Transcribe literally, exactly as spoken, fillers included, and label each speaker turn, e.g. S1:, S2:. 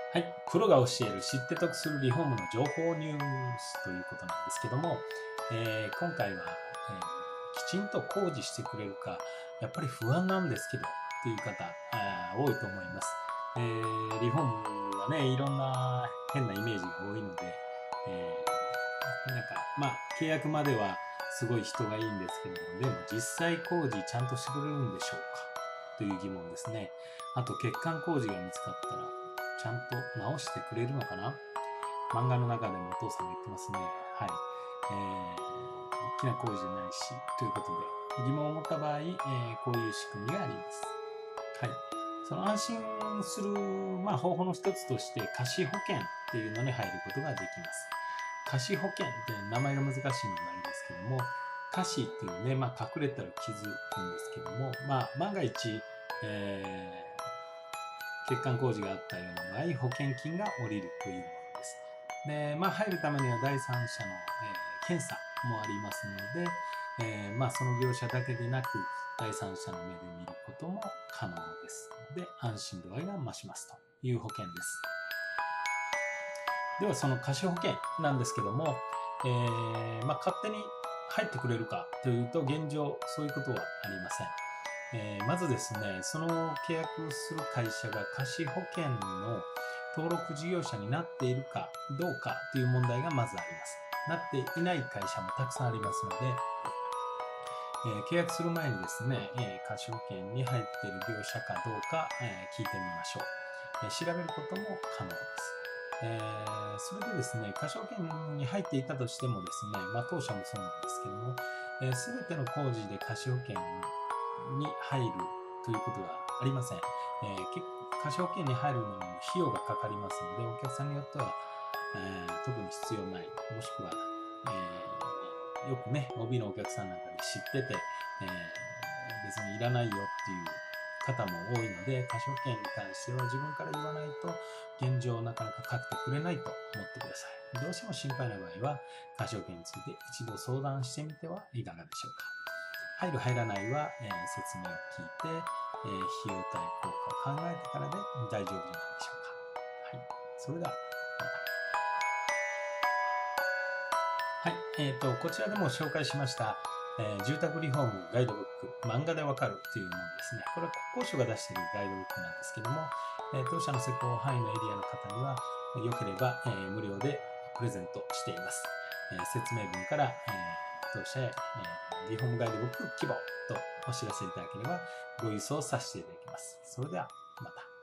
S1: はい、プロが教える知って得するリフォームの情報ニュースということなんですけども、えー今回は、えーきちんと工事してくれるか、やっぱり不安なんですけどという方、あー多いと思います。えーリフォームはね、いろんな変なイメージが多いので、えーなんか、まあ、契約まではすごい人がいいんですけども、でも実際工事ちゃんとしてくれるんでしょうかという疑問ですね。あと、欠陥工事が見つかったら、ちゃんと直してくれるのかな。漫画の中でもお父さんが言ってますね。はい。えー、大きな工事じゃないし、ということで、疑問を持った場合、えーこういう仕組みがあります。はい。その安心する、まあ、方法の一つとして、貸保険っていうのに入ることができます。貸保険って名前が難しいのなんですけども、貸っていうね、まあ、隠れたら傷なんですけども、まあ、万が一、えー欠陥工事があったような場合、保険金が下りるというものです。で、まあ、入るためには第三者の、えー検査もありますので、えーまあ、その業者だけでなく、第三者の目で見ることも可能ですので、安心度合いが増しますという保険です。では、その貸保険なんですけども、えーまあ、勝手に入ってくれるかというと、現状、そういうことはありません。えーまずですね、その契約する会社が貸保険の登録事業者になっているかどうかという問題がまずあります。なっていない会社もたくさんありますので、えー契約する前にですね、えー貸保険に入っている業者かどうか、えー聞いてみましょう。えー調べることも可能です。えーそれでですね、貸保険に入っていたとしてもですね、まあ、当社もそうなんですけども、えー、全ての工事で貸保険に入るということはありません。えー結構貸保険に入るのにも費用がかかりますので、お客さんによっては、えー特に必要ない、もしくは、えーよくね、オービー のお客さんなんかで知ってて、えー別にいらないよっていう方も多いので、貸保険に関しては自分から言わないと、現状なかなかかけてくれないと思ってください。どうしても心配な場合は、貸保険について一度相談してみてはいかがでしょうか。入る入らないは、えー説明を聞いて、えー費用対効果を考えてからで大丈夫じゃないでしょうか。はい。それでは、また。はい。えっ、と、こちらでも紹介しました、えー住宅リフォームガイドブック、漫画でわかるっていうものですね。これは国交省が出しているガイドブックなんですけども、えー当社の施工範囲のエリアの方には、よければ、えー無料でプレゼントしています。えー説明文から、えー当社へ、えーリフォームガイドブック希望とお知らせいただければご郵送させていただきます。それではまた。